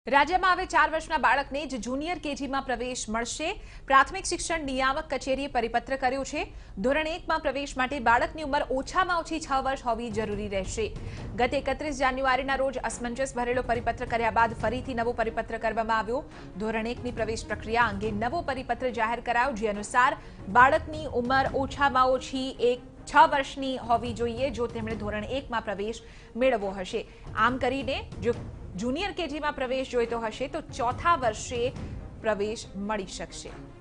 રાજ્યમાં હવે 4 વર્ષના બાળકને જ જુનિયર કેજીમાં પ્રવેશ મળશે। પ્રાથમિક શિક્ષણ નિયામક કચેરીએ પરિપત્ર કર્યો છે। ધોરણ 1માં પ્રવેશ માટે બાળકની ઉંમર ઓછામાં ઓછી 6 વર્ષ હોવી જરૂરી રહેશે। ગત 31 જાન્યુઆરીના રોજ અસમંજસ ભરેલો પરિપત્ર કર્યા બાદ ફરીથી નવો પરિપત્ર કરવામાં આવ્યો। ધોરણ 1ની પ્રવેશ પ્રક્રિયા અંગે નવો પરિપત્ર જાહેર કરાયો, જે અનુસાર બાળકની ઉંમર ઓછામાં ઓછી 6 વર્ષની હોવી જોઈએ જો તેમણે ધોરણ 1માં પ્રવેશ મેળવવો હશે। આમ કરીને જો જુનિયર કેજીમાં પ્રવેશ જોઈતો હશે તો ચોથા વર્ષે પ્રવેશ મળી શકશે।